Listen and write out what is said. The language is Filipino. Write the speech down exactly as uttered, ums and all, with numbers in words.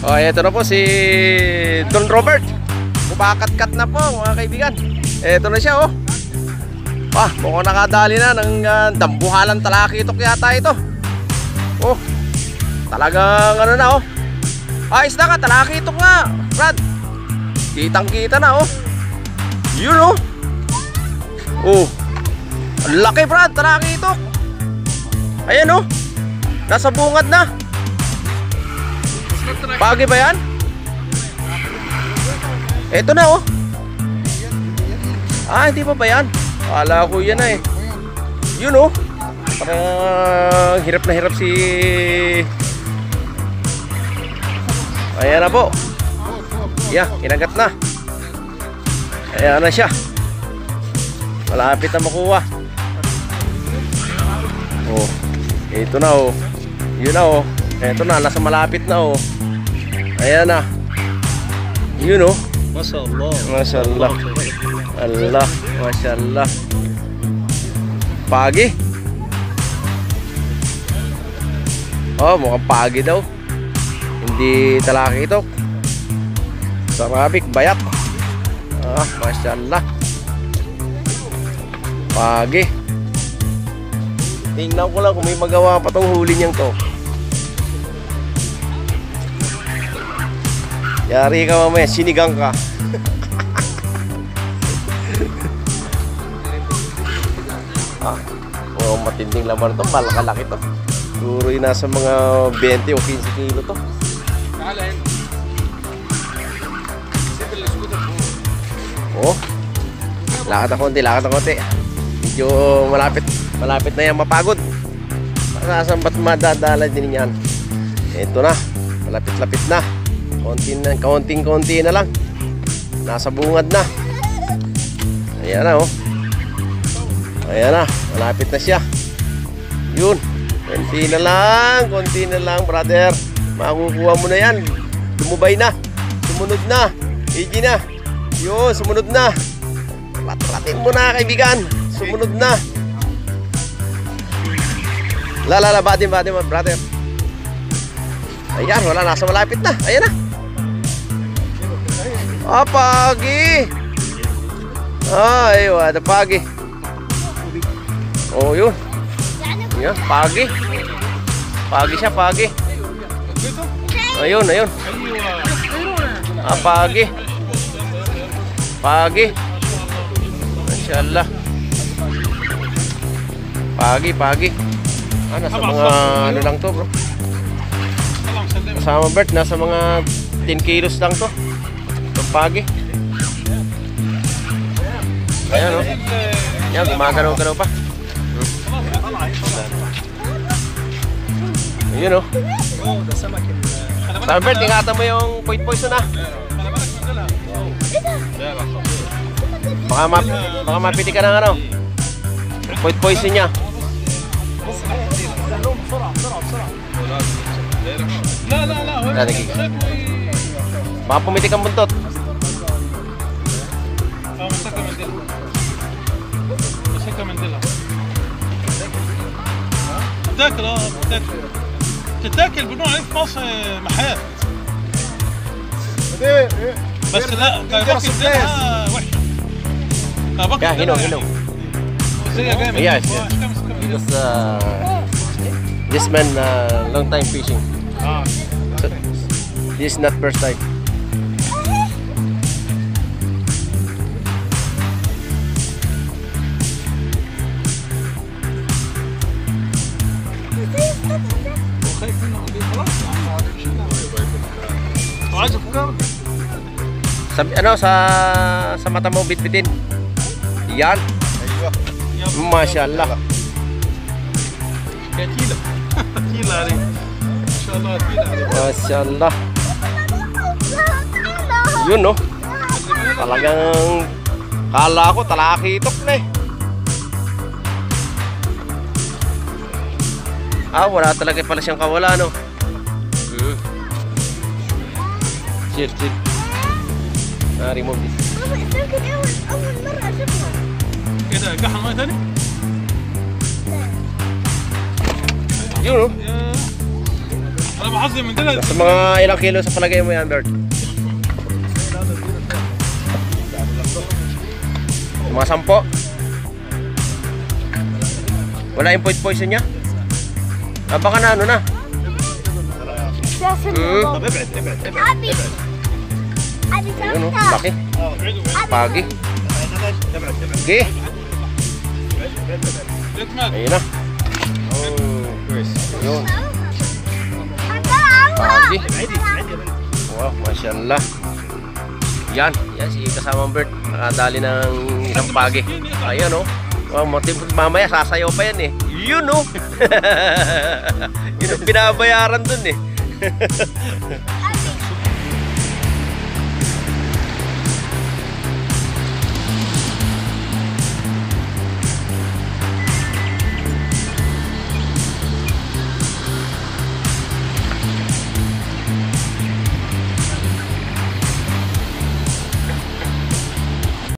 Oh, ito na po si Don Robert. Kumakat-kat na po mga kaibigan. Ito na siya oh. Ah, mukhang nakadali na ng uh, dambuhalan talakitok yata ito. Oh, talagang ano na oh. Ayos na ka, talakitok nga Brad. Kitang kita na oh. Yun oh. Oh, ang laki Brad, talakitok. Ayan oh, nasa bungad na. Pagi ba yan? Ito na oh. Ah, hindi pa ba yan? Kala ko yan na eh. Yun oh. Parang hirap na hirap si... Ayan na po. Yeah, kinagat na. Ayan na siya. Malapit na makuha. Oh, ito na oh. Yun na oh. Ito na, nasa malapit na oh. Ayan na. Yun oh. Masyaallah. Masyaallah. Allah, masyaallah. Pagi. Oh, mukhang pagi daw. Hindi talakitok. Sarabik, bayat. Ah, masyaallah. Pagi. Tingnan ko lang kung may magawa pa tong huli niyang to. Yari ka mamaya, sinigang ka. Ah, oh, matinding laman to, malakalaki to. Siguro yung nasa mga twenty o fifteen kilo to. Oh, lakad na konti, lakad na konti. Medyo malapit, malapit na yan mapagod. Saan ba't madadala din yan? Ito na, malapit-lapit na. Konti na, kaunting-konti na lang. Nasa bungad na. Ayan na oh. Ayan na, malapit na siya. Yun, konti na lang, konti na lang brother. Makukuha mo na yan. Dumubay na, sumunod na. Igi na. Yun, sumunod na. Lat-latin mo na kaibigan. Sumunod na. Lalala, batin, batin mo brother. Ayan, wala, nasa malapit na. Ayan na. Ah, pagi. Ay, wala pagi. Oh, yun. Yan, pagi. Pagi siya, pagi. Ayun, ayun. Ah, pagi. Pagi. Masyaallah. Pagi, pagi. Ah, nasa mga ano lang to, bro. Kasama Bert, nasa mga ten kilos lang to. Itong pagi. Ayan o. Yan, gumagalaw-galaw pa. Ayun o. Kasama Bert, ingatan mo yung point poison ah. Baka, map baka mapiti ka ng ano point poison niya. Baka pumitik ang buntot. تاكل اه تاكل تتاكل بنوع ايه في مصر محات بس لا كايباكي دينها وحشه كايباكي Yeah, هنا هنا. Yes, yes. Because uh, this man uh, long time fishing. So, this is not first time. Sa, ano, sa, sa mata mo bitbitin. Yan. Masyaallah. كتيلة كتيلة عليك ما شاء الله كتيلة عليك Masyaallah. Yun no. Talagang kala ko talakitok na eh. Ah, wala talaga pala siyang kawala no. Hmm. Chill, chill. Ah, remove this. كده قحل ماء ثاني Yun no. انا بحظي من دلوقتي. Nasa mga ilang kilo sa palagay mo yan, Bert? Mga sampo? Wala yung point poison niya? Ah, baka na ano na? Hmm. أبي أبي Ayun, oh, سمكة laki. Pagi. Sige. ليت مات. Ayun na. Ayun. Pagi. Wow, mashallah. Yan, yan si kasamang Bert. Nakadali ng isang pagi. Ayan, oh. Wow, matipot mamaya sasayaw pa yan eh. Yun, oh. Yun ang binabayaran dun eh.